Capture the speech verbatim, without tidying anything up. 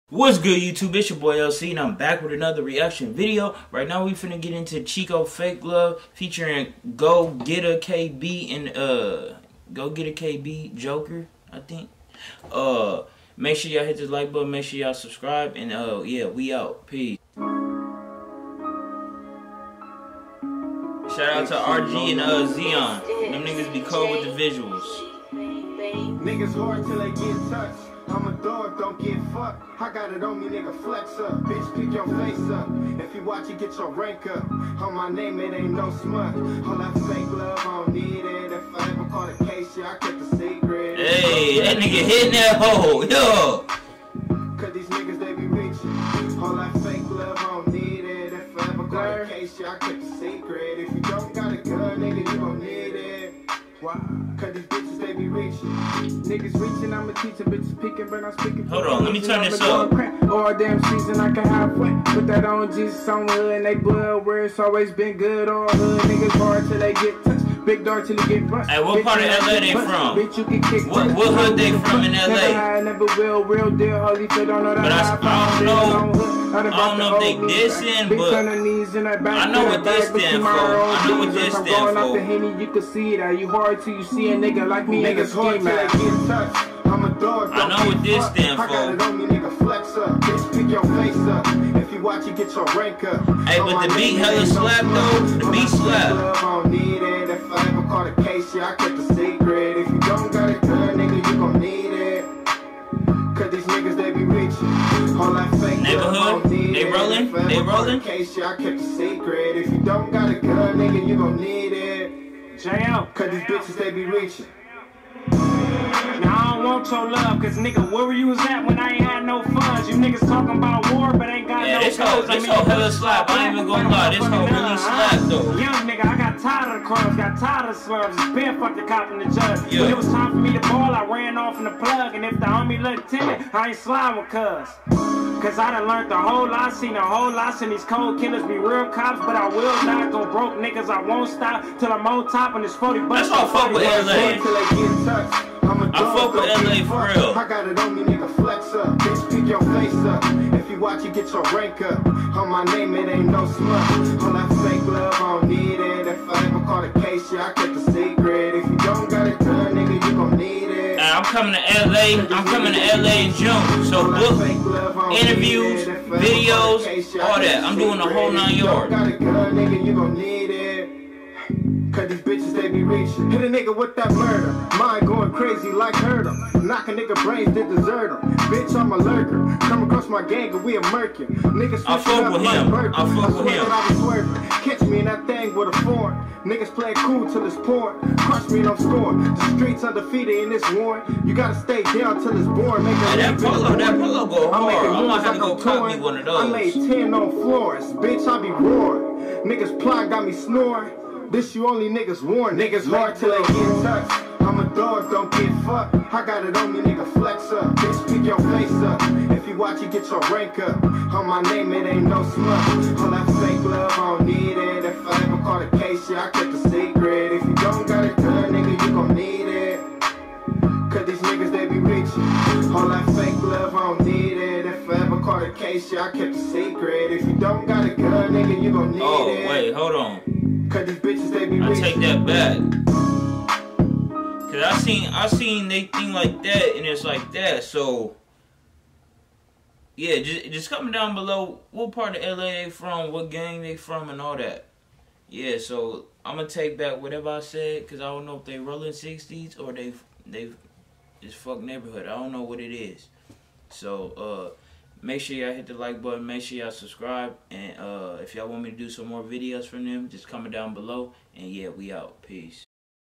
What's good, YouTube? It's your boy L C, and I'm back with another reaction video. Right now, we finna get into Chico Fake Love featuring Go Get a K B and uh, Go Get a K B Joker, I think. Uh, make sure y'all hit the like button. Make sure y'all subscribe, and uh, yeah, we out. Peace. Shout out to R G and uh Zion. Them niggas be cold with the visuals. Niggas hard till they get touched. I'm a dog, don't get fucked. I got it on me, nigga, flex up. Bitch, pick your face up. If you watch it, get your rank up. On my name, it ain't no smut. All that fake love, I don't need it. If I ever caught a case, yeah, I kept a secret. Hey, that nigga hitting that hole, yo. Cause these niggas, they be reaching. All that fake love, I don't need it. If I ever caught a case, yeah, I kept a secret. If you don't got a gun, nigga, you don't need it. Why? Cause these bitches, they be reaching. Niggas reaching, I'ma teach them bitches peeking, but I'm speaking. Hold on, let me turn this up. All damn season I can have wet. Put that on Jesus on hood and they blood where it's always been good. All hood niggas hard till they get touched. Big dog till you get bust. Hey, what part of L A they from? Bitch, you can kick what, what hood they from in L A? Never had, never will, real deal, holy fit, don't know that. But I, I don't know, I don't know if they dissing, but I know what this stand for. I know what this stand for. You can see that you hard till you see a nigga like me. Niggas hard till they get touched. I'm a dog, I know what this stand for. I got it on me, nigga, flex up. Bitch, pick your face up. If you watch it, get your rank up. Hey, but the beat hella slap though. The beat slap. I don't need it. If I ever caught a case, yeah, I kept a secret. If you don't got a gun, nigga, you gon' need it. Cause these niggas, they be reaching. All that fake neighborhood, they rolling, they rolling. Case, yeah, I kept a secret. If you don't got a gun, nigga, you gon' need it. J L, cause these bitches, they be reaching. Now I don't want your love, cause nigga, where you was at when I ain't had no funds? You niggas talking about war, but ain't got yeah, no this whole, this whole hella slap, I ain't even gonna lie, this whole really slap though. Young nigga, I got tired of the crumbs, got tired of the slums, it's been fuck the cop and the judge. Yeah. When it was time for me to ball, I ran off in the plug, and if the homie looked timid, I ain't sliding with cuz. Cause I done learned a whole lot, seen a whole lot, seen these cold killers be real cops, but I will not go broke, niggas, I won't stop till I'm on top and it's forty bucks. That's all fuck with L A. I fuck with L A for real. I got it on me, nigga, flex up. Bitch, pick your face up. If you watch it, get your rank up. On my name, it ain't no smut. All that fake love, I don't need it. If I ever caught a case, yeah, I kept a secret. If you don't got a gun, nigga, you gon' need it. I'm coming to L A. I'm coming to L A in June. So book interviews, videos, all that. I'm doing the whole nine yards. Got a gun, nigga, you gon' need it. Cause these bitches, they be reaching. Hit a nigga with that murder. Mind going crazy like hurt him. Knock a nigga brains, they desert him. Bitch, I'm a lurker. Come across my gang and we a murking. Niggas I fuck with him. I fuck with him. I was swerving. Catch me in that thing with a form. Niggas play cool till it's pouring. Crush me and I'm scoring. The streets undefeated in this war. You gotta stay down till it's born. Make hey, that polo, that polo go hard. I'm gonna have to go like cut me one of those. I laid ten on floors. Bitch, I be roaring. Niggas plot got me snoring. This you only niggas warn. Niggas hard till they get touched. I'm a dog, don't get fucked. I got it on me, nigga, flex up. Bitch, pick your face up. If you watch it, get your rank up. On my name, it ain't no smut. All that fake love, I don't need it. If I ever caught a case, yeah, I kept a secret. If you don't got a gun, nigga, you gon' need it. Cause these niggas, they be reaching. All that fake love, I don't need it. If I ever caught a case, yeah, I kept a secret. If you don't got a gun, nigga, you gon' need oh, it. Oh, wait, hold on. Cause these bitches, they be I reaching. take that back. Cause I seen I seen they thing like that and it's like that. So yeah, just just comment down below what part of L A they from, what gang they from, and all that. Yeah, so I'm gonna take back whatever I said because I don't know if they rolling sixties or they they just fuck neighborhood. I don't know what it is. So uh. Make sure y'all hit the like button. Make sure y'all subscribe. And uh, if y'all want me to do some more videos from them, just comment down below. And yeah, we out. Peace.